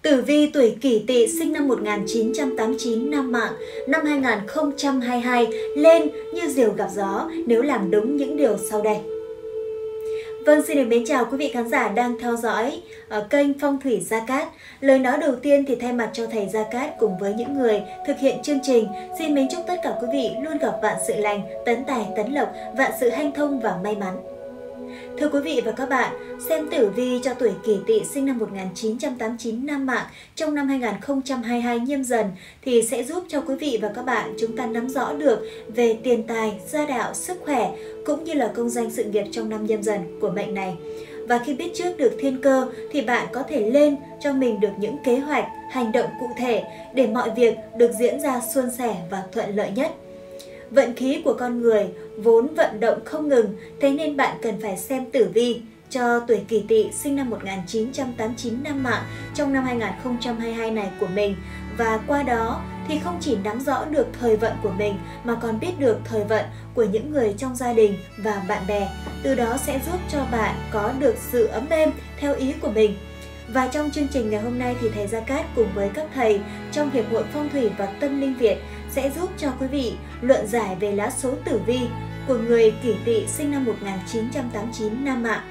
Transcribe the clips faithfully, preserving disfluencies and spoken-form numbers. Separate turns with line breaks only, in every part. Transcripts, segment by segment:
Tử vi tuổi Kỷ Tỵ sinh năm một nghìn chín trăm tám mươi chín, nam mạng, năm hai nghìn không trăm hai mươi hai lên như diều gặp gió nếu làm đúng những điều sau đây. Vâng, xin được mến chào quý vị khán giả đang theo dõi ở kênh Phong Thủy Gia Cát. Lời nói đầu tiên thì thay mặt cho thầy Gia Cát cùng với những người thực hiện chương trình, xin mến chúc tất cả quý vị luôn gặp vạn sự lành, tấn tài, tấn lộc, vạn sự hanh thông và may mắn. Thưa quý vị và các bạn, xem tử vi cho tuổi Kỷ Tỵ sinh năm một nghìn chín trăm tám mươi chín, nam mạng trong năm hai nghìn không trăm hai mươi hai Nhâm Dần thì sẽ giúp cho quý vị và các bạn chúng ta nắm rõ được về tiền tài, gia đạo, sức khỏe cũng như là công danh sự nghiệp trong năm Nhâm Dần của mệnh này. Và khi biết trước được thiên cơ thì bạn có thể lên cho mình được những kế hoạch, hành động cụ thể để mọi việc được diễn ra suôn sẻ và thuận lợi nhất. Vận khí của con người vốn vận động không ngừng, thế nên bạn cần phải xem tử vi cho tuổi Kỷ Tỵ sinh năm một nghìn chín trăm tám mươi chín, nam mạng trong năm hai nghìn không trăm hai mươi hai này của mình. Và qua đó thì không chỉ nắm rõ được thời vận của mình mà còn biết được thời vận của những người trong gia đình và bạn bè. Từ đó sẽ giúp cho bạn có được sự ấm êm theo ý của mình. Và trong chương trình ngày hôm nay thì thầy Gia Cát cùng với các thầy trong Hiệp hội Phong Thủy và Tâm Linh Việt sẽ giúp cho quý vị luận giải về lá số tử vi của người Kỷ Tỵ sinh năm một nghìn chín trăm tám mươi chín, nam mạng.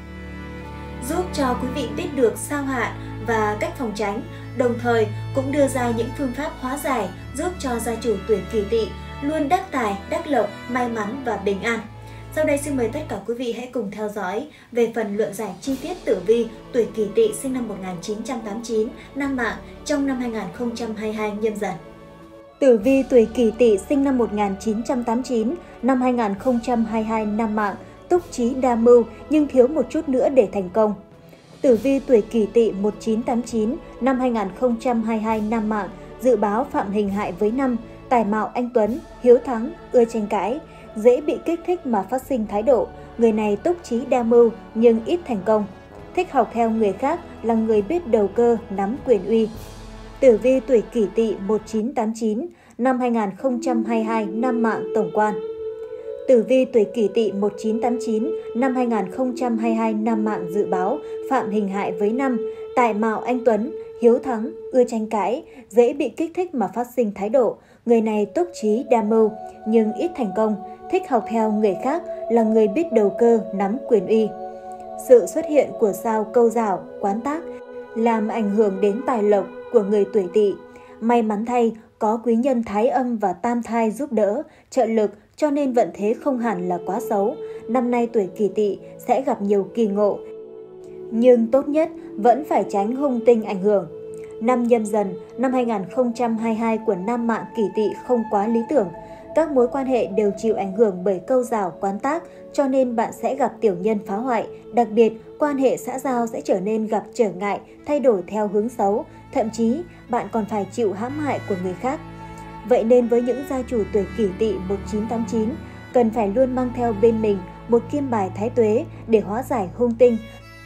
Giúp cho quý vị biết được sao hạn và cách phòng tránh, đồng thời cũng đưa ra những phương pháp hóa giải giúp cho gia chủ tuổi Kỷ Tỵ luôn đắc tài, đắc lộc, may mắn và bình an. Sau đây xin mời tất cả quý vị hãy cùng theo dõi về phần luận giải chi tiết tử vi tuổi Kỷ Tỵ sinh năm một nghìn chín trăm tám mươi chín, nam mạng trong năm hai nghìn không trăm hai mươi hai Nhâm Dần. Tử vi tuổi Kỷ Tỵ sinh năm một nghìn chín trăm tám mươi chín, năm hai nghìn không trăm hai mươi hai, nam mạng, túc trí đa mưu nhưng thiếu một chút nữa để thành công. Tử vi tuổi Kỷ Tỵ một nghìn chín trăm tám mươi chín, năm hai nghìn không trăm hai mươi hai, nam mạng, dự báo phạm hình hại với năm, tài mạo anh tuấn, hiếu thắng, ưa tranh cãi, dễ bị kích thích mà phát sinh thái độ. Người này túc trí đa mưu nhưng ít thành công. Thích học theo người khác, là người biết đầu cơ, nắm quyền uy. Tử vi tuổi Kỷ Tỵ một nghìn chín trăm tám mươi chín, năm hai nghìn không trăm hai mươi hai, nam mạng, tổng quan. Tử vi tuổi Kỷ Tỵ một nghìn chín trăm tám mươi chín, năm hai nghìn không trăm hai mươi hai, nam mạng, dự báo phạm hình hại với năm, tài mạo anh tuấn, hiếu thắng, ưa tranh cãi, dễ bị kích thích mà phát sinh thái độ. Người này túc trí đa mưu nhưng ít thành công. Thích học theo người khác, là người biết đầu cơ, nắm quyền uy. Sự xuất hiện của sao Câu Dảo, Quán Tác làm ảnh hưởng đến tài lộc của người tuổi Tỵ. May mắn thay, có quý nhân Thái Âm và Tam Thai giúp đỡ, trợ lực, cho nên vận thế không hẳn là quá xấu. Năm nay tuổi Kỷ Tỵ sẽ gặp nhiều kỳ ngộ, nhưng tốt nhất vẫn phải tránh hung tinh ảnh hưởng. Năm Nhâm Dần năm hai nghìn không trăm hai mươi hai của nam mạng Kỷ Tỵ không quá lý tưởng. Các mối quan hệ đều chịu ảnh hưởng bởi câu dảo quán tác, cho nên bạn sẽ gặp tiểu nhân phá hoại. Đặc biệt, quan hệ xã giao sẽ trở nên gặp trở ngại, thay đổi theo hướng xấu. Thậm chí, bạn còn phải chịu hãm hại của người khác. Vậy nên với những gia chủ tuổi Kỷ Tỵ một nghìn chín trăm tám mươi chín, cần phải luôn mang theo bên mình một kim bài thái tuế để hóa giải hung tinh,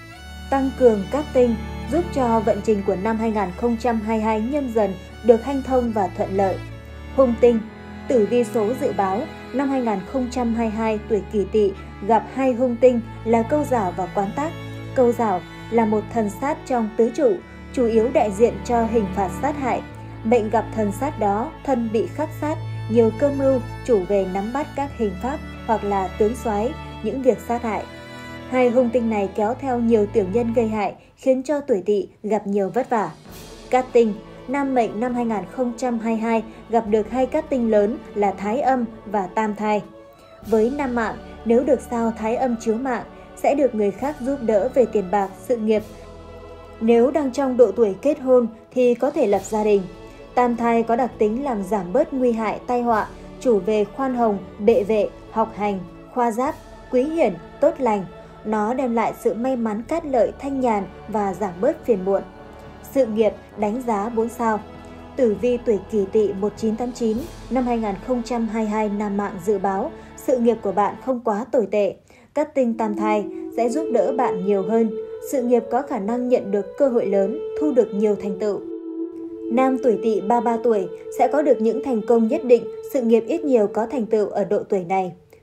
tăng cường các tinh, giúp cho vận trình của năm hai nghìn không trăm hai mươi hai Nhâm Dần được hanh thông và thuận lợi. Hung tinh, tử vi số dự báo năm hai nghìn không trăm hai mươi hai tuổi Kỷ Tỵ gặp hai hung tinh là câu dảo và quán tác. Câu dảo là một thần sát trong tứ trụ, chủ yếu đại diện cho hình phạt sát hại. Mệnh gặp thần sát đó, thân bị khắc sát, nhiều cơ mưu, chủ về nắm bắt các hình pháp hoặc là tướng soái những việc sát hại. Hai hung tinh này kéo theo nhiều tiểu nhân gây hại, khiến cho tuổi Tỵ gặp nhiều vất vả. Cát tinh, nam mệnh năm hai nghìn không trăm hai mươi hai gặp được hai cát tinh lớn là Thái Âm và Tam Thai. Với nam mạng, nếu được sao Thái Âm chiếu mạng, sẽ được người khác giúp đỡ về tiền bạc, sự nghiệp. Nếu đang trong độ tuổi kết hôn thì có thể lập gia đình. Tam Thai có đặc tính làm giảm bớt nguy hại, tai họa, chủ về khoan hồng, bệ vệ, học hành, khoa giáp, quý hiển, tốt lành. Nó đem lại sự may mắn, cát lợi, thanh nhàn và giảm bớt phiền muộn. Sự nghiệp đánh giá bốn sao. Tử vi tuổi Kỷ Tỵ một nghìn chín trăm tám mươi chín, năm hai nghìn không trăm hai mươi hai, nam mạng, dự báo sự nghiệp của bạn không quá tồi tệ. Các tinh Tam Thai sẽ giúp đỡ bạn nhiều hơn. Sự nghiệp có khả năng nhận được cơ hội lớn, thu được nhiều thành tựu. Nam tuổi Tỵ ba mươi ba tuổi sẽ có được những thành công nhất định, sự nghiệp ít nhiều có thành tựu ở độ tuổi này.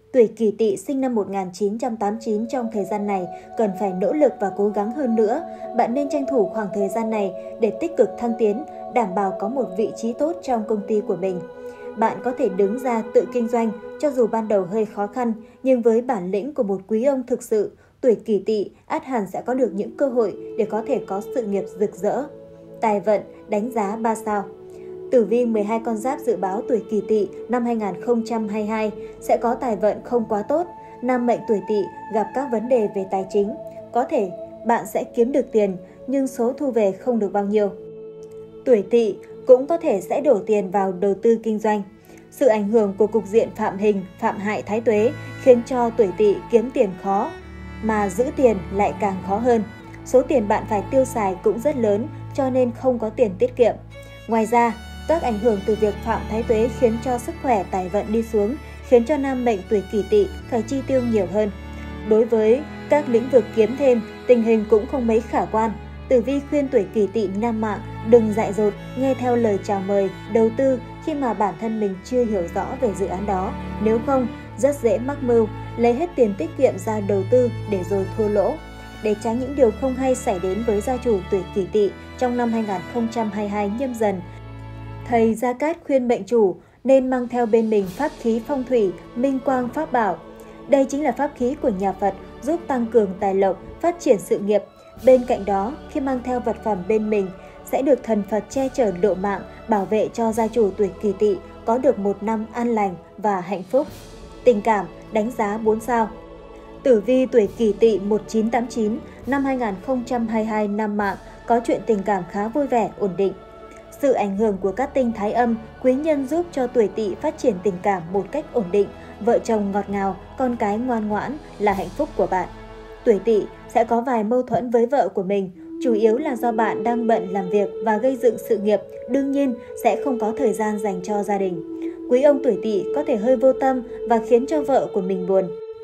Tuổi Kỷ Tỵ sinh năm một nghìn chín trăm tám mươi chín trong thời gian này cần phải nỗ lực và cố gắng hơn nữa. Bạn nên tranh thủ khoảng thời gian này để tích cực thăng tiến, đảm bảo có một vị trí tốt trong công ty của mình. Bạn có thể đứng ra tự kinh doanh, cho dù ban đầu hơi khó khăn, nhưng với bản lĩnh của một quý ông thực sự, tuổi Kỷ Tỵ ắt hẳn sẽ có được những cơ hội để có thể có sự nghiệp rực rỡ. Tài vận đánh giá ba sao. Tử vi mười hai con giáp dự báo tuổi Kỷ Tỵ năm hai nghìn không trăm hai mươi hai sẽ có tài vận không quá tốt. Nam mệnh tuổi Tỵ gặp các vấn đề về tài chính. Có thể bạn sẽ kiếm được tiền nhưng số thu về không được bao nhiêu. Tuổi Tỵ cũng có thể sẽ đổ tiền vào đầu tư kinh doanh. Sự ảnh hưởng của cục diện phạm hình, phạm hại thái tuế khiến cho tuổi Tỵ kiếm tiền khó, mà giữ tiền lại càng khó hơn. Số tiền bạn phải tiêu xài cũng rất lớn, cho nên không có tiền tiết kiệm. Ngoài ra, các ảnh hưởng từ việc phạm thái tuế khiến cho sức khỏe tài vận đi xuống, khiến cho nam mệnh tuổi Kỷ Tỵ phải chi tiêu nhiều hơn. Đối với các lĩnh vực kiếm thêm, tình hình cũng không mấy khả quan. Tử vi khuyên tuổi Kỷ Tỵ nam mạng đừng dại dột nghe theo lời chào mời, đầu tư khi mà bản thân mình chưa hiểu rõ về dự án đó. Nếu không, rất dễ mắc mưu, lấy hết tiền tiết kiệm ra đầu tư để rồi thua lỗ. Để tránh những điều không hay xảy đến với gia chủ tuổi Kỷ Tỵ trong năm hai nghìn không trăm hai mươi hai Nhâm Dần, thầy Gia Cát khuyên mệnh chủ nên mang theo bên mình pháp khí phong thủy, minh quang pháp bảo. Đây chính là pháp khí của nhà Phật giúp tăng cường tài lộc, phát triển sự nghiệp. Bên cạnh đó, khi mang theo vật phẩm bên mình, sẽ được thần Phật che chở độ mạng, bảo vệ cho gia chủ tuổi Kỷ Tỵ có được một năm an lành và hạnh phúc. Tình cảm đánh giá bốn sao. Tử vi tuổi Kỷ Tỵ một nghìn chín trăm tám mươi chín năm hai nghìn không trăm hai mươi hai nam mạng có chuyện tình cảm khá vui vẻ, ổn định. Sự ảnh hưởng của các tinh thái âm, quý nhân giúp cho tuổi Tỵ phát triển tình cảm một cách ổn định, vợ chồng ngọt ngào, con cái ngoan ngoãn là hạnh phúc của bạn. Tuổi Tỵ sẽ có vài mâu thuẫn với vợ của mình, chủ yếu là do bạn đang bận làm việc và gây dựng sự nghiệp, đương nhiên sẽ không có thời gian dành cho gia đình. Quý ông tuổi Tỵ có thể hơi vô tâm và khiến cho vợ của mình buồn.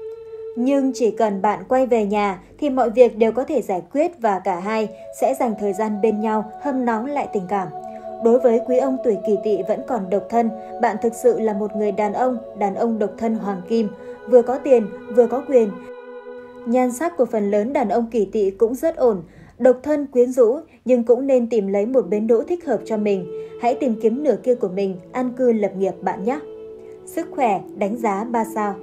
Nhưng chỉ cần bạn quay về nhà thì mọi việc đều có thể giải quyết và cả hai sẽ dành thời gian bên nhau hâm nóng lại tình cảm. Đối với quý ông tuổi Kỷ Tỵ vẫn còn độc thân, bạn thực sự là một người đàn ông, đàn ông độc thân hoàng kim, vừa có tiền, vừa có quyền. Nhan sắc của phần lớn đàn ông Kỷ Tỵ cũng rất ổn, độc thân quyến rũ nhưng cũng nên tìm lấy một bến đỗ thích hợp cho mình. Hãy tìm kiếm nửa kia của mình, an cư lập nghiệp bạn nhé. Sức khỏe đánh giá ba sao.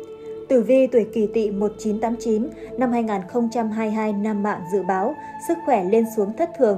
Tử vi tuổi Kỷ Tỵ một nghìn chín trăm tám mươi chín năm hai nghìn không trăm hai mươi hai nam mạng dự báo sức khỏe lên xuống thất thường.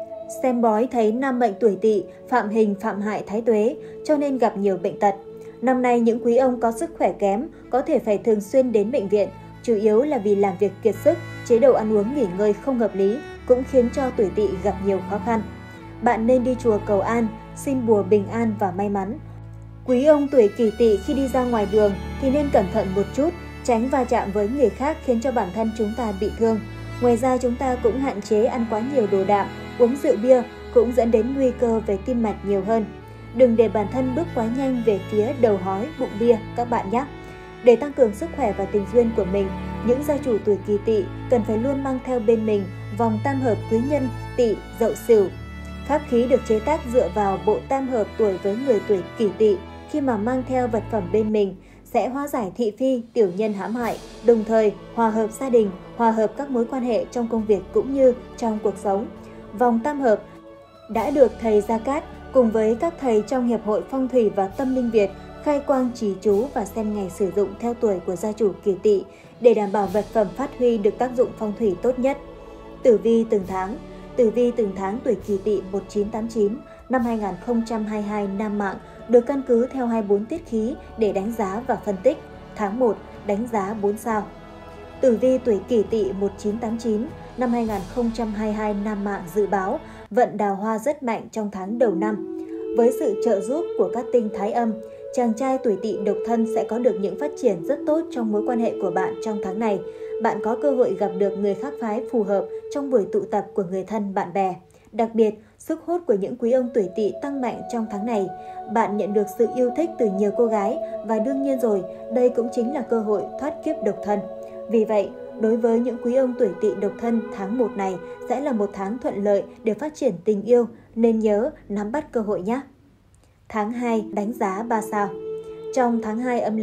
Xem bói thấy nam mệnh tuổi Tỵ phạm hình phạm hại thái tuế cho nên gặp nhiều bệnh tật. Năm nay những quý ông có sức khỏe kém có thể phải thường xuyên đến bệnh viện, chủ yếu là vì làm việc kiệt sức, chế độ ăn uống nghỉ ngơi không hợp lý cũng khiến cho tuổi Tỵ gặp nhiều khó khăn. Bạn nên đi chùa cầu an, xin bùa bình an và may mắn. Quý ông tuổi Kỷ Tỵ khi đi ra ngoài đường thì nên cẩn thận một chút, tránh va chạm với người khác khiến cho bản thân chúng ta bị thương. Ngoài ra chúng ta cũng hạn chế ăn quá nhiều đồ đạm, uống rượu bia cũng dẫn đến nguy cơ về tim mạch nhiều hơn. Đừng để bản thân bước quá nhanh về phía đầu hói, bụng bia các bạn nhé. Để tăng cường sức khỏe và tình duyên của mình, những gia chủ tuổi Kỷ Tỵ cần phải luôn mang theo bên mình vòng tam hợp quý nhân Tỵ, Dậu, Sửu. Pháp khí được chế tác dựa vào bộ tam hợp tuổi với người tuổi Kỷ Tỵ. Khi mà mang theo vật phẩm bên mình sẽ hóa giải thị phi, tiểu nhân hãm hại, đồng thời hòa hợp gia đình, hòa hợp các mối quan hệ trong công việc cũng như trong cuộc sống. Vòng tam hợp đã được thầy Gia Cát cùng với các thầy trong Hiệp hội Phong thủy và Tâm linh Việt khai quang trì chú và xem ngày sử dụng theo tuổi của gia chủ Kỷ Tỵ để đảm bảo vật phẩm phát huy được tác dụng phong thủy tốt nhất. Tử vi từng tháng. Tử vi từng tháng tuổi Kỷ Tỵ một nghìn chín trăm tám mươi chín năm hai nghìn không trăm hai mươi hai nam mạng được căn cứ theo hai mươi bốn tiết khí để đánh giá và phân tích. Tháng một đánh giá bốn sao. Tử vi tuổi Kỷ Tỵ một nghìn chín trăm tám mươi chín năm hai nghìn không trăm hai mươi hai nam mạng dự báo vận đào hoa rất mạnh trong tháng đầu năm. Với sự trợ giúp của các tinh thái âm, chàng trai tuổi Tỵ độc thân sẽ có được những phát triển rất tốt trong mối quan hệ của bạn trong tháng này. Bạn có cơ hội gặp được người khác phái phù hợp trong buổi tụ tập của người thân bạn bè. Đặc biệt, sức hút của những quý ông tuổi Tỵ tăng mạnh trong tháng này. Bạn nhận được sự yêu thích từ nhiều cô gái và đương nhiên rồi, đây cũng chính là cơ hội thoát kiếp độc thân. Vì vậy, đối với những quý ông tuổi Tỵ độc thân, tháng một này sẽ là một tháng thuận lợi để phát triển tình yêu, nên nhớ nắm bắt cơ hội nhé. Tháng hai đánh giá ba sao. Trong tháng hai âm lịch,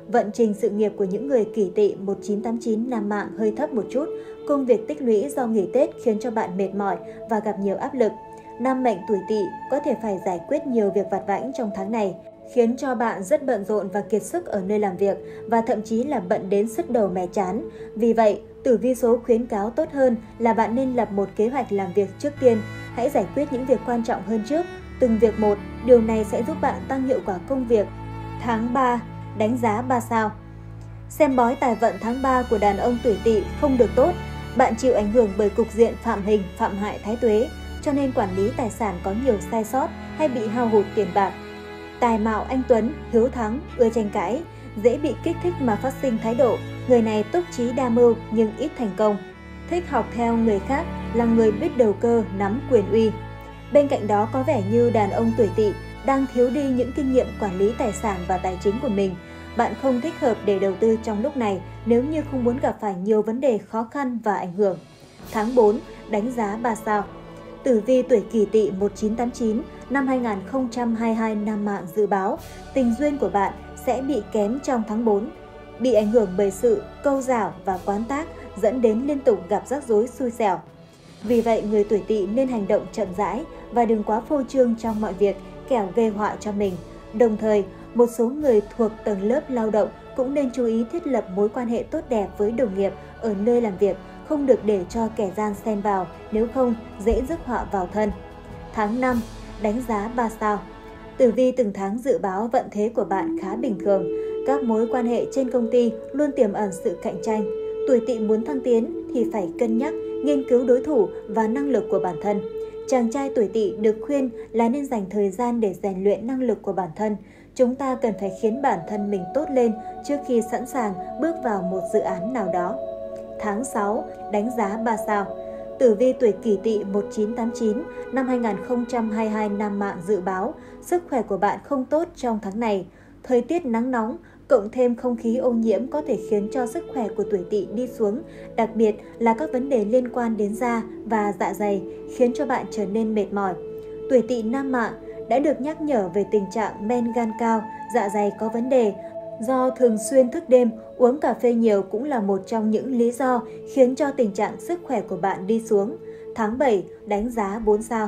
Vận trình sự nghiệp của những người Kỷ Tỵ một chín tám chín nam mạng hơi thấp một chút, công việc tích lũy do nghỉ Tết khiến cho bạn mệt mỏi và gặp nhiều áp lực. Nam mệnh tuổi Tỵ có thể phải giải quyết nhiều việc vặt vãnh trong tháng này, khiến cho bạn rất bận rộn và kiệt sức ở nơi làm việc và thậm chí là bận đến sứt đầu mẻ chán. Vì vậy, tử vi số khuyến cáo tốt hơn là bạn nên lập một kế hoạch làm việc trước tiên. Hãy giải quyết những việc quan trọng hơn trước, từng việc một, điều này sẽ giúp bạn tăng hiệu quả công việc. Tháng ba, đánh giá ba sao. Xem bói tài vận tháng ba của đàn ông tuổi Tỵ không được tốt. Bạn chịu ảnh hưởng bởi cục diện phạm hình, phạm hại thái tuế, cho nên quản lý tài sản có nhiều sai sót hay bị hao hụt tiền bạc. Tài mạo anh tuấn, hiếu thắng, ưa tranh cãi, dễ bị kích thích mà phát sinh thái độ. Người này túc trí đa mưu nhưng ít thành công. Thích học theo người khác, là người biết đầu cơ, nắm quyền uy. Bên cạnh đó có vẻ như đàn ông tuổi Tỵ đang thiếu đi những kinh nghiệm quản lý tài sản và tài chính của mình. Bạn không thích hợp để đầu tư trong lúc này nếu như không muốn gặp phải nhiều vấn đề khó khăn và ảnh hưởng. Tháng bốn, đánh giá ba sao. Tử vi tuổi Kỷ Tỵ một chín tám chín năm hai nghìn không trăm hai mươi hai nam mạng dự báo tình duyên của bạn sẽ bị kém trong tháng tư, bị ảnh hưởng bởi sự câu giảo và quán tác dẫn đến liên tục gặp rắc rối xui xẻo. Vì vậy, người tuổi Tỵ nên hành động chậm rãi và đừng quá phô trương trong mọi việc, kẻo gây họa cho mình. Đồng thời, một số người thuộc tầng lớp lao động cũng nên chú ý thiết lập mối quan hệ tốt đẹp với đồng nghiệp ở nơi làm việc, không được để cho kẻ gian xen vào, nếu không dễ rước họa vào thân. Tháng năm, đánh giá ba sao. Tử vi từng tháng dự báo vận thế của bạn khá bình thường. Các mối quan hệ trên công ty luôn tiềm ẩn sự cạnh tranh. Tuổi Tỵ muốn thăng tiến thì phải cân nhắc, nghiên cứu đối thủ và năng lực của bản thân. Chàng trai tuổi Tỵ được khuyên là nên dành thời gian để rèn luyện năng lực của bản thân. Chúng ta cần phải khiến bản thân mình tốt lên trước khi sẵn sàng bước vào một dự án nào đó. Tháng sáu, đánh giá ba sao. Tử vi tuổi Kỷ Tỵ một chín tám chín năm hai nghìn không trăm hai mươi hai nam mạng dự báo sức khỏe của bạn không tốt trong tháng này. Thời tiết nắng nóng cộng thêm không khí ô nhiễm có thể khiến cho sức khỏe của tuổi Tỵ đi xuống, đặc biệt là các vấn đề liên quan đến da và dạ dày khiến cho bạn trở nên mệt mỏi. Tuổi Tỵ nam mạng đã được nhắc nhở về tình trạng men gan cao, dạ dày có vấn đề. Do thường xuyên thức đêm, uống cà phê nhiều cũng là một trong những lý do khiến cho tình trạng sức khỏe của bạn đi xuống. Tháng bảy, đánh giá bốn sao.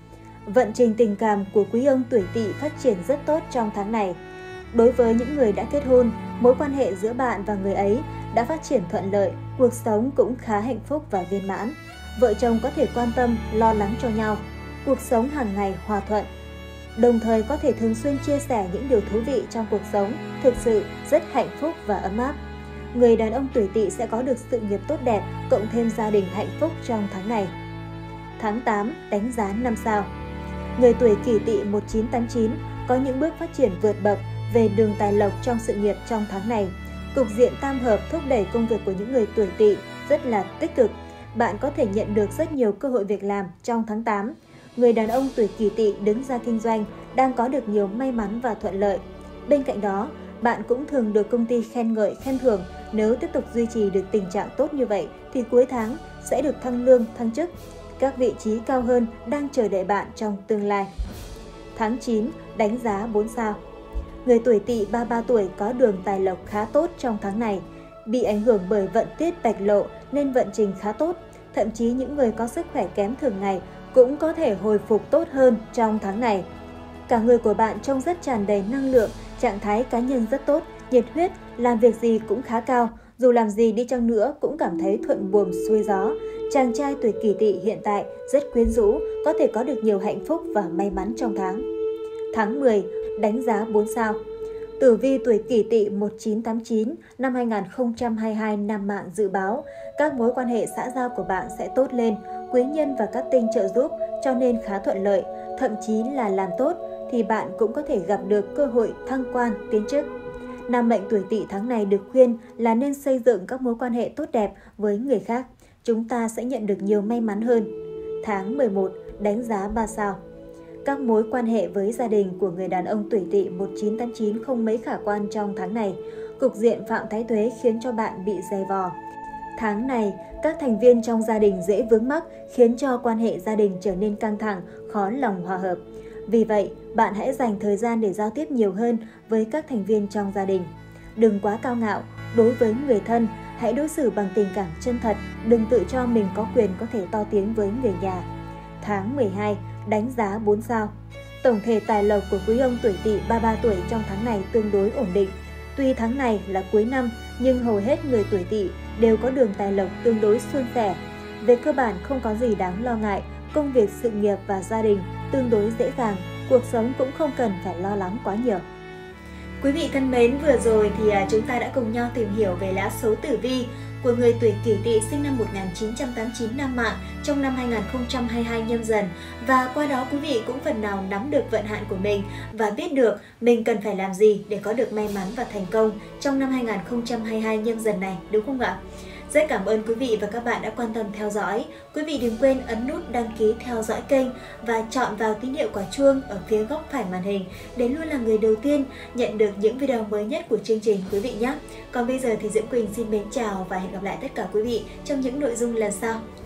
Vận trình tình cảm của quý ông tuổi Tỵ phát triển rất tốt trong tháng này. Đối với những người đã kết hôn, mối quan hệ giữa bạn và người ấy đã phát triển thuận lợi, cuộc sống cũng khá hạnh phúc và viên mãn. Vợ chồng có thể quan tâm, lo lắng cho nhau, cuộc sống hàng ngày hòa thuận. Đồng thời có thể thường xuyên chia sẻ những điều thú vị trong cuộc sống, thực sự rất hạnh phúc và ấm áp. Người đàn ông tuổi Tỵ sẽ có được sự nghiệp tốt đẹp, cộng thêm gia đình hạnh phúc trong tháng này. Tháng tám, đánh giá năm sao. Người tuổi Kỷ Tỵ một chín tám chín có những bước phát triển vượt bậc về đường tài lộc trong sự nghiệp trong tháng này. Cục diện tam hợp thúc đẩy công việc của những người tuổi Tỵ rất là tích cực. Bạn có thể nhận được rất nhiều cơ hội việc làm trong tháng tám. Người đàn ông tuổi Kỷ Tỵ đứng ra kinh doanh đang có được nhiều may mắn và thuận lợi. Bên cạnh đó, bạn cũng thường được công ty khen ngợi, khen thưởng. Nếu tiếp tục duy trì được tình trạng tốt như vậy thì cuối tháng sẽ được thăng lương, thăng chức. Các vị trí cao hơn đang chờ đợi bạn trong tương lai. Tháng chín, đánh giá bốn sao. Người tuổi Tỵ ba mươi ba tuổi có đường tài lộc khá tốt trong tháng này. Bị ảnh hưởng bởi vận tiết bạch lộ nên vận trình khá tốt. Thậm chí những người có sức khỏe kém thường ngày cũng có thể hồi phục tốt hơn trong tháng này. Cả người của bạn trông rất tràn đầy năng lượng, trạng thái cá nhân rất tốt, nhiệt huyết, làm việc gì cũng khá cao. Dù làm gì đi chăng nữa cũng cảm thấy thuận buồm xuôi gió. Chàng trai tuổi Kỷ Tỵ hiện tại rất quyến rũ, có thể có được nhiều hạnh phúc và may mắn trong tháng. Tháng mười, đánh giá bốn sao. Tử vi tuổi Kỷ Tỵ một chín tám chín năm hai nghìn không trăm hai mươi hai nam mạng dự báo các mối quan hệ xã giao của bạn sẽ tốt lên, quý nhân và các tinh trợ giúp cho nên khá thuận lợi, thậm chí là làm tốt thì bạn cũng có thể gặp được cơ hội thăng quan, tiến chức. Nam mệnh tuổi Tỵ tháng này được khuyên là nên xây dựng các mối quan hệ tốt đẹp với người khác, chúng ta sẽ nhận được nhiều may mắn hơn. Tháng mười một, đánh giá ba sao. Các mối quan hệ với gia đình của người đàn ông tuổi Tỵ một chín tám chín không mấy khả quan trong tháng này. Cục diện phạm thái tuế khiến cho bạn bị dày vò. Tháng này, các thành viên trong gia đình dễ vướng mắc khiến cho quan hệ gia đình trở nên căng thẳng, khó lòng hòa hợp. Vì vậy, bạn hãy dành thời gian để giao tiếp nhiều hơn với các thành viên trong gia đình. đừng quá cao ngạo. Đối với người thân, hãy đối xử bằng tình cảm chân thật, đừng tự cho mình có quyền có thể to tiếng với người nhà. Tháng mười hai, đánh giá bốn sao. Tổng thể tài lộc của quý ông tuổi Tỵ ba mươi ba tuổi trong tháng này tương đối ổn định. Tuy tháng này là cuối năm, nhưng hầu hết người tuổi Tỵ đều có đường tài lộc tương đối suôn sẻ. Về cơ bản không có gì đáng lo ngại, công việc, sự nghiệp và gia đình tương đối dễ dàng, cuộc sống cũng không cần phải lo lắng quá nhiều. Quý vị thân mến, vừa rồi thì chúng ta đã cùng nhau tìm hiểu về lá số tử vi của người tuổi Kỷ Tỵ sinh năm một nghìn chín trăm tám mươi chín Nam Mạng trong năm hai nghìn không trăm hai mươi hai Nhâm Dần, và qua đó quý vị cũng phần nào nắm được vận hạn của mình và biết được mình cần phải làm gì để có được may mắn và thành công trong năm hai nghìn không trăm hai mươi hai Nhâm Dần này, đúng không ạ? Rất cảm ơn quý vị và các bạn đã quan tâm theo dõi. Quý vị đừng quên ấn nút đăng ký theo dõi kênh và chọn vào tín hiệu quả chuông ở phía góc phải màn hình để luôn là người đầu tiên nhận được những video mới nhất của chương trình quý vị nhé. Còn bây giờ thì Diễm Quỳnh xin mến chào và hẹn gặp lại tất cả quý vị trong những nội dung lần sau.